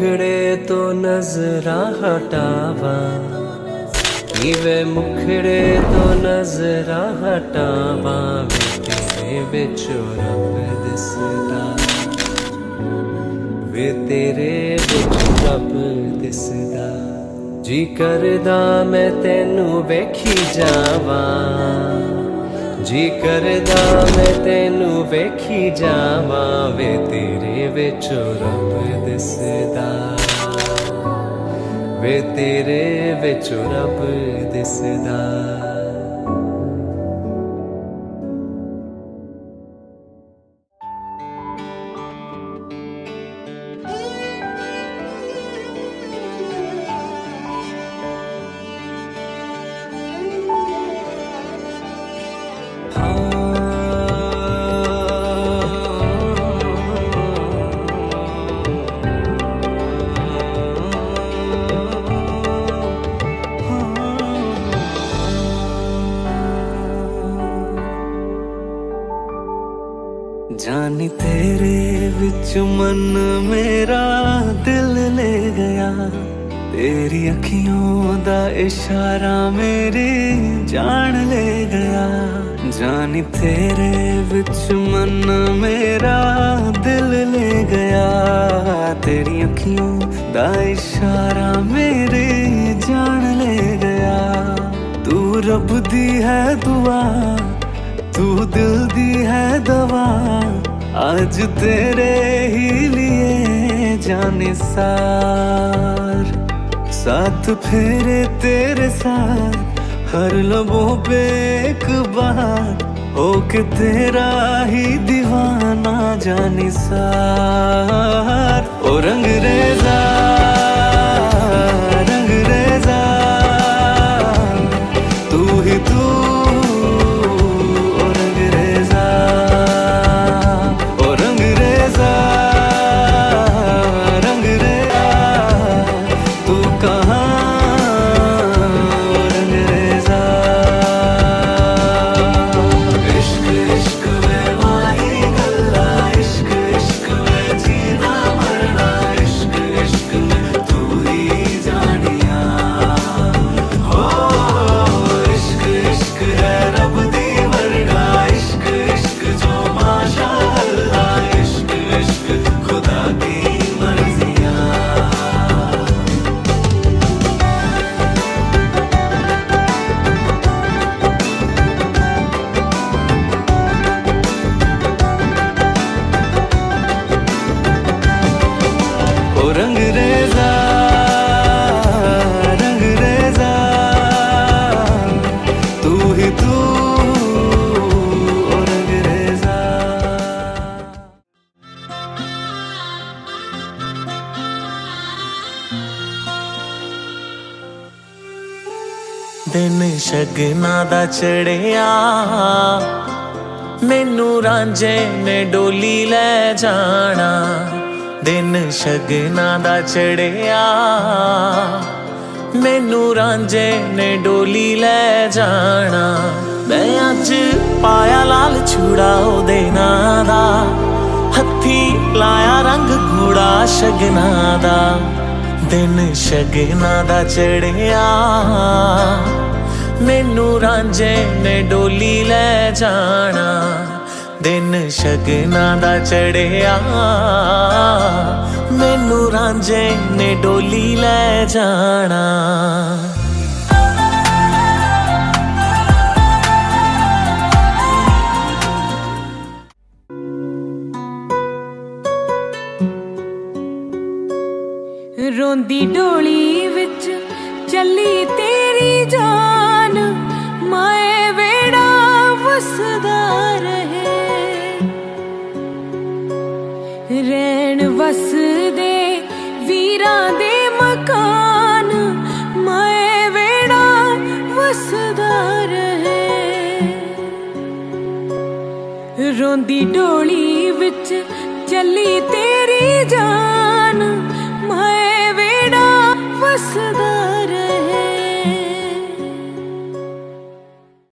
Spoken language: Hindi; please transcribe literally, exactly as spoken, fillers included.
मुखड़े तो नजरा हटावा, वे मुखड़े तो नजरा हटावा, वे तेरे विचो रब दिसदा, वे तेरे विच रब दिसदा। जी करदा मैं तेनू वेखी जावा, जी करदा मैं तेनू वेखी जावा, वे तेरे विचो रब दिसदा, वे तेरे विचो रब दिसदा। जानी तेरे विच मन मेरा दिल ले गया, तेरी अखियों दा इशारा मेरी जान ले गया। जानी तेरे विच मन मेरा दिल ले गया, तेरी अखियों दा इशारा मेरी जान ले गया। तू रब दी है दुआ, तू दिल दी है दवा, आज तेरे ही लिए जाने सार। साथ फेरे तेरे साथ हर लबों पे एक बार, होके तेरा ही दीवाना जाने सार। ओ रंग रेजा रंग रेजा तू ही तू, रंग रेजा रंग रेजा तू ही तू, ओ रंग रेजा। दिन शगना दा चढ़िया, मैनू रांझे ने डोली ले जाना। दिन शगना दा चढ़िया, मैनू रांझे ने डोली ले जाना। मैं अज पाया लाल चूड़ा ओदे नां दा, हत्थी लाया रंग घोड़ा शगना दा। दिन शगना दा चढ़िया, मैनू रांझे ने डोली ले जाना। दिन शगना दा चढ़िया, मैनू रांझे ने डोली ले जाना। रोंदी डोली विच चली तेरी जान, माए वेड़ा वसदा रहे। रैन वसदे वीरां दे मकान, माए वेड़ा वसदा रहे। रोंदी डोली विच चली तेरी जान, माए वेड़ा वसदा